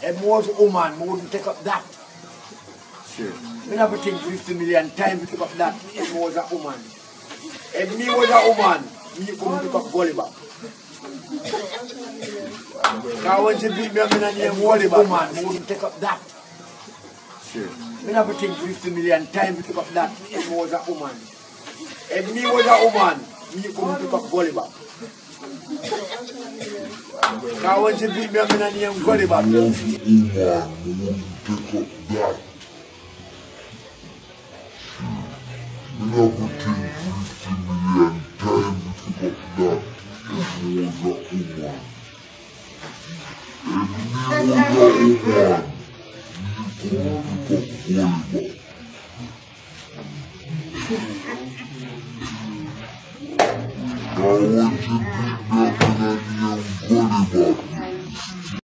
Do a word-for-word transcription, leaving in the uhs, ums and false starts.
If I was a woman, I wouldn't take up that. Sure. I never think fifty million times to pick up that if I was a woman. If me was a woman, me couldn't pick up GULLY BOP. Now when she beat me up in a name GULLY BOP, man, I wouldn't take up that. Sure. I never think fifty million times to pick up that if I was a woman. If me was a woman, me couldn't pick up GULLY BOP. Now when she beat me up in a name GULLY BOP. I was a woman, I wouldn't pick up that. I never think fifty million times to pick up that if I was a woman. If me was a woman, me couldn't pick up GULLY BOP.